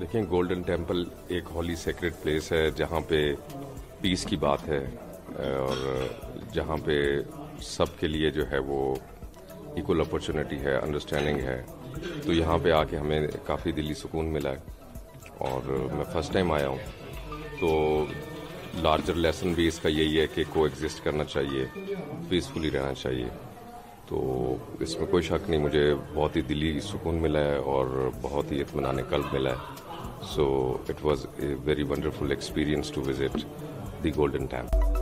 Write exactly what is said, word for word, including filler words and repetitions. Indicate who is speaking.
Speaker 1: देखिए, golden temple एक हॉली sacred place है जहाँ पे पीस की बात है और जहाँ पे सबके लिए जो है वो इक्वल अपॉर्चुनिटी है, अंडरस्टैंडिंग है। तो यहाँ पे आके हमें काफ़ी दिली सुकून मिला है और मैं फर्स्ट टाइम आया हूँ। तो लार्जर लेसन भी इसका यही है कि को एग्जिस्ट करना चाहिए, पीसफुली रहना चाहिए। तो इसमें कोई शक नहीं, मुझे बहुत ही दिली सुकून मिला है और बहुत ही इत्मीनान क़ल्ब मिला है। So it was a very wonderful experience to visit the Golden temple.